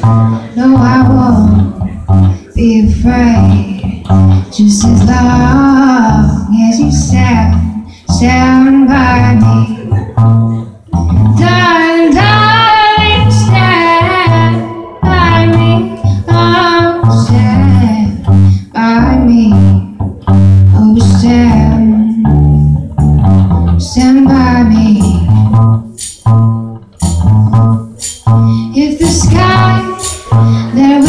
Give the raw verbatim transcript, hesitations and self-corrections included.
No, I won't be afraid, just as long as you stand, stand by me. Darling, darling, stand by me. Oh, stand by me. Oh, stand, stand by me. If the sky that